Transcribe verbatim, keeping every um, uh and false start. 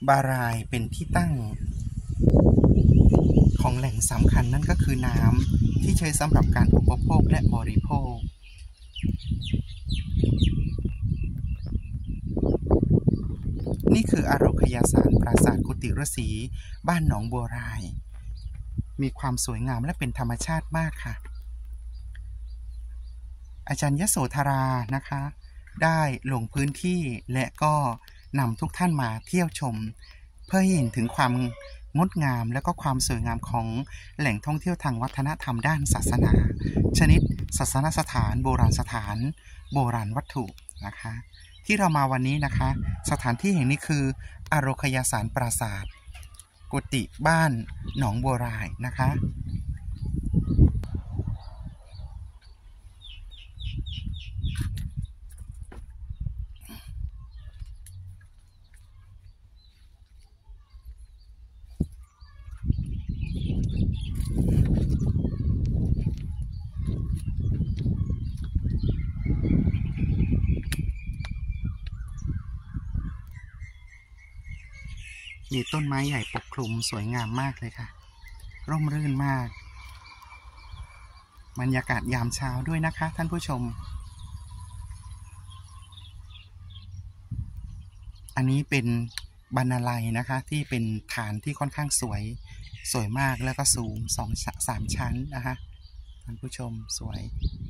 บารายเป็นที่ตั้งของแหล่งสำคัญนั่นก็คือน้ำที่ใช้สำหรับการอุปโภคและบริโภคนี่คืออารคยสารปราสาทกุฏิฤาษีบ้านหนองบัวรายมีความสวยงามและเป็นธรรมชาติมากค่ะอาจารย์ยโสธรานะคะได้ลงพื้นที่และก็นำทุกท่านมาเที่ยวชมเพื่อเห็นถึงความงดงามและก็ความสวยงามของแหล่งท่องเที่ยวทางวัฒนธรรมด้านศาสนาชนิดศาสนสถานโบราณสถานโบราณวัตถุนะคะที่เรามาวันนี้นะคะสถานที่แห่งนี้คืออารคยสารปราสาทกุฏิบ้านหนองบัวรายนะคะมีต้นไม้ใหญ่ปกคลุมสวยงามมากเลยค่ะร่มรื่นมากบรรยากาศยามเช้าด้วยนะคะท่านผู้ชมอันนี้เป็นบรรณาลัยนะคะที่เป็นฐานที่ค่อนข้างสวยสวยมากแล้วก็สูงสองสามชั้นนะคะท่านผู้ชมสวย